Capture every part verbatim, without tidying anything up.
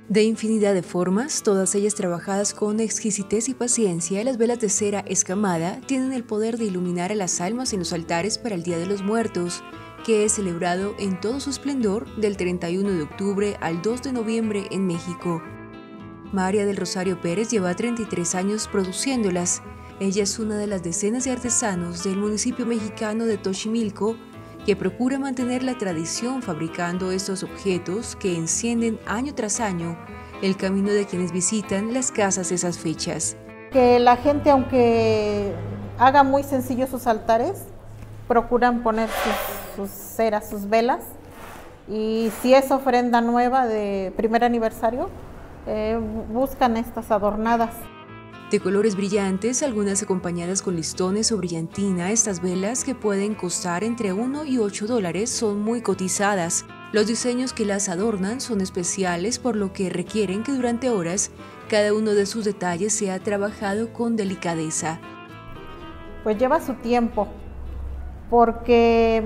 De infinidad de formas, todas ellas trabajadas con exquisitez y paciencia, las velas de cera escamada tienen el poder de iluminar a las almas en los altares para el Día de los Muertos, que es celebrado en todo su esplendor del treinta y uno de octubre al dos de noviembre en México. María del Rosario Pérez lleva treinta y tres años produciéndolas. Ella es una de las decenas de artesanos del municipio mexicano de Xochimilco que procura mantener la tradición fabricando estos objetos que encienden año tras año el camino de quienes visitan las casas esas fechas. Que la gente, aunque haga muy sencillo sus altares, procuran poner sus, sus ceras, sus velas, y si es ofrenda nueva de primer aniversario, eh, buscan estas adornadas. De colores brillantes, algunas acompañadas con listones o brillantina, estas velas, que pueden costar entre uno y ocho dólares, son muy cotizadas. Los diseños que las adornan son especiales, por lo que requieren que durante horas cada uno de sus detalles sea trabajado con delicadeza. Pues lleva su tiempo, porque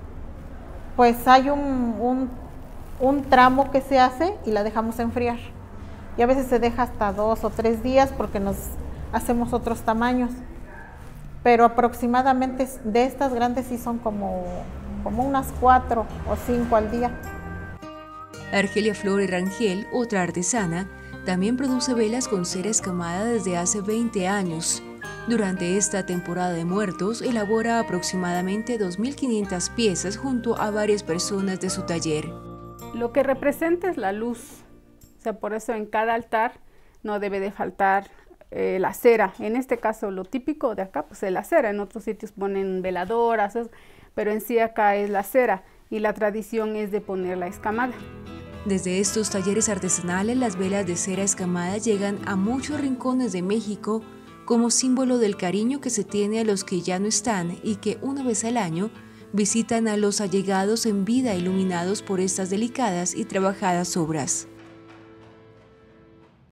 pues hay un, un, un tramo que se hace y la dejamos enfriar. Y a veces se deja hasta dos o tres días porque nos hacemos otros tamaños. Pero aproximadamente de estas grandes sí son como, como unas cuatro o cinco al día. Argelia Flores Rangel, otra artesana, también produce velas con cera escamada desde hace veinte años. Durante esta temporada de muertos, elabora aproximadamente dos mil quinientas piezas junto a varias personas de su taller. Lo que representa es la luz. O sea, por eso en cada altar no debe de faltar eh, la cera. En este caso, lo típico de acá pues es la cera. En otros sitios ponen veladoras, pero en sí acá es la cera, y la tradición es de poner la escamada. Desde estos talleres artesanales, las velas de cera escamada llegan a muchos rincones de México como símbolo del cariño que se tiene a los que ya no están y que una vez al año visitan a los allegados en vida iluminados por estas delicadas y trabajadas obras.